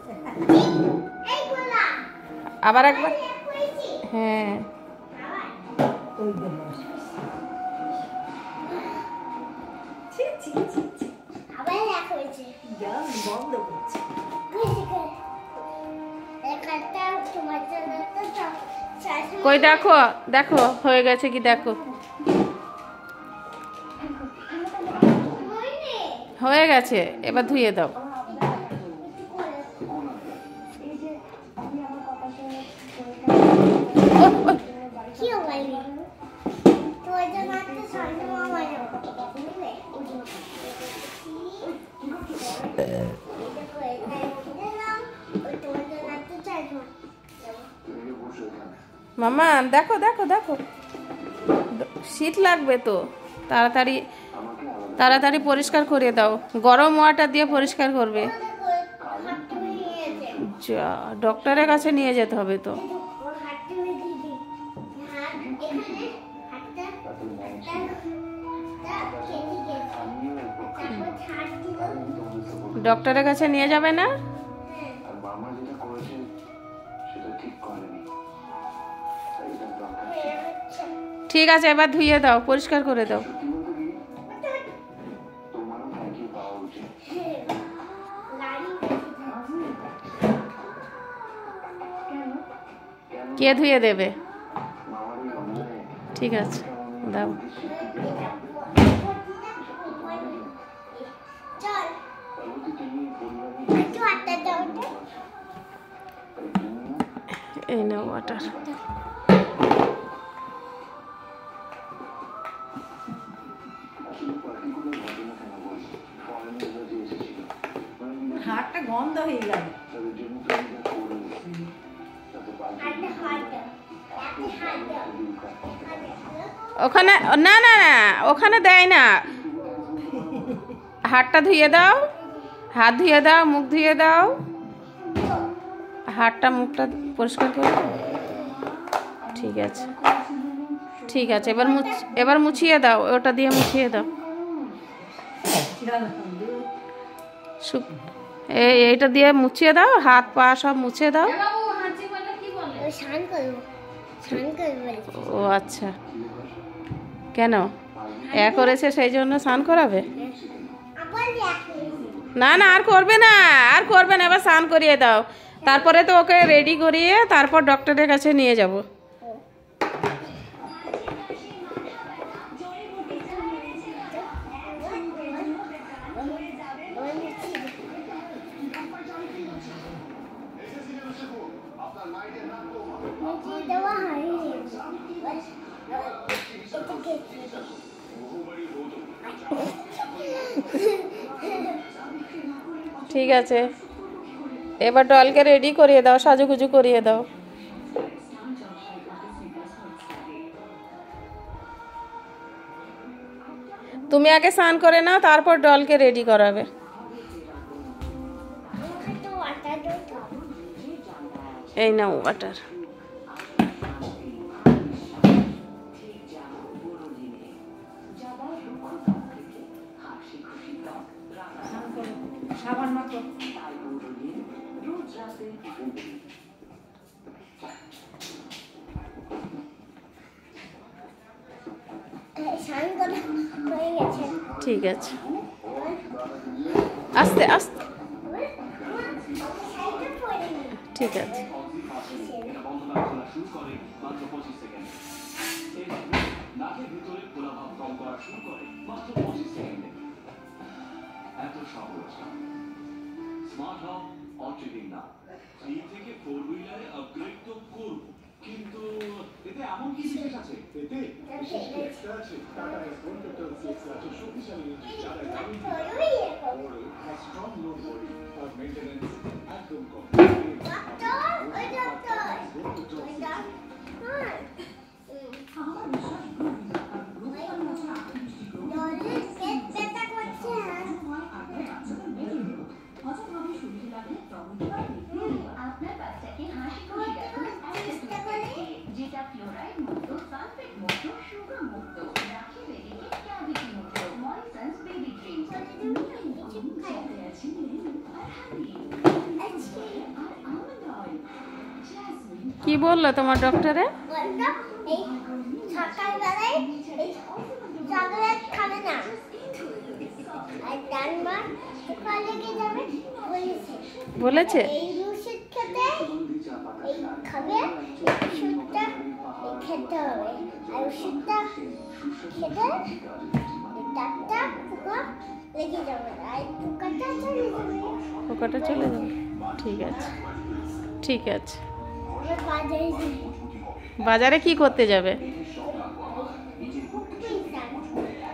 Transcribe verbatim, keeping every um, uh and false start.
আবার একবার হ্যাঁ কই দেখো দেখো হয়ে গেছে কি দেখো হয়ে গেছে এবার ধুয়ে দাও মামা দেখো দেখো দেখো শীত লাগবে তো তাড়াতাড়ি তাড়াতাড়ি পরিষ্কার করে দাও গরম ওয়াটার দিয়ে পরিষ্কার করবে যা ডক্টরের কাছে নিয়ে যেতে হবে তো ডক্টরের কাছে নিয়ে যাবে না ঠিক আছে এবার ধুইয়ে দাও পরিষ্কার করে দাও কে ধুয়ে দেবে ঠিক আছে দাও এই নাও ওয়াটার হাতটা গন্ধ হয়ে গেল ওখানে না না না ওখানে দেয় না হাতটা ধুয়ে দাও হাত ধুয়ে দাও মুখ ধুয়ে দাও হাতটা মুখটা পরিষ্কার করে ঠিক আছে ঠিক আছে এবার মুছ এবার মুছিয়ে দাও ওটা দিয়ে মুছিয়ে দাও এই এইটা দিয়ে মুছিয়ে দাও হাত পা সব মুছে দাও ও আচ্ছা কেন এ করেছে সেই জন্য স্নান করাবে না না আর করবে না আর করবে না এবার স্নান করিয়ে দাও তারপরে তো ওকে রেডি করিয়ে তারপর ডক্টরের কাছে নিয়ে যাব ঠিক আছে এবার ডলকে রেডি করিয়ে দাও সাজুগুজু করিয়ে দাও তুমি আগে স্নান করে নাও তারপর ডলকে রেডি করাবে এই নাও ওয়াটার ঠিক আছে আস্তে আস্তে ঠিক আছে স্মার্ট হাব অর্চিডিং না থ্রি থেকে ফোর হুইলারে আপগ্রেড তো করব কিন্তু এতে এমন কি বিশেষ আছে এতে বিশেষ এক্সট্রা আছে Tata ace one fifty six আছে শক্তিশালী ইঞ্জিন যারা গাড়ি স্ট্রং লো বডি আর মেইনটেনেন্স একদম কম ডক্টর ওই ডক্টর ওই ডক্টর আমার বিশ্বাস আপনার বাচ্চাকে হাসি খুশি রাখুন যেটা ফ্লোরাইড মুক্ত সালফেট মুক্ত সুগার মুক্ত রাখি বেবিকে ক্যাভিটি মুক্ত মরিসন্স বেবি ড্রিঙ্কস কি বললো তোমার ডক্টরে? বললো এই সকালবেলায় এই চকলেট খাবে না, আর ডানবার কলেজে যাবে বলেছে। বলেছে? এই ওষুধ খেতে এই খাবে, এই ওষুধটা এই খেতে হবে, আর ওষুধটা খেতে এই ডাক্তার পোকা লেগে যাবে, আর পোকাটা চলে যাবে। পোকাটা চলে যাবে। ঠিক আছে, ঠিক আছে। আমরা বাজারে যাই। বাজারে কি করতে যাবে?